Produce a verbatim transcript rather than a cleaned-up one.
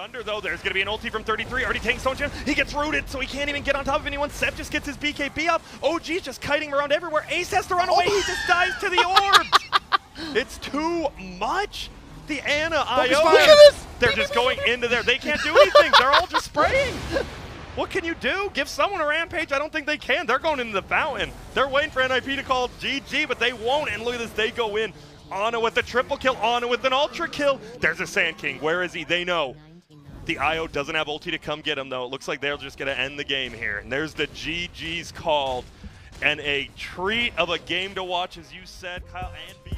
Thunder, though. There's going to be an ulti from thirty-three. Already taking Stone Chance. He gets rooted, so he can't even get on top of anyone. Seb just gets his B K B up. O G's just kiting around everywhere. Ace has to run away. He just dies to the orbs. It's too much. The Ana I O. Look at this. They're just going into there. They can't do anything. They're all just spraying. What can you do? Give someone a rampage? I don't think they can. They're going into the fountain. They're waiting for N I P to call G G, but they won't. And look at this. They go in. Ana with a triple kill. Ana with an ultra kill. There's a Sand King. Where is he? They know. The I O doesn't have ulti to come get him, though. It looks like they're just going to end the game here. And there's the G Gs called. And a treat of a game to watch, as you said, Kyle and B.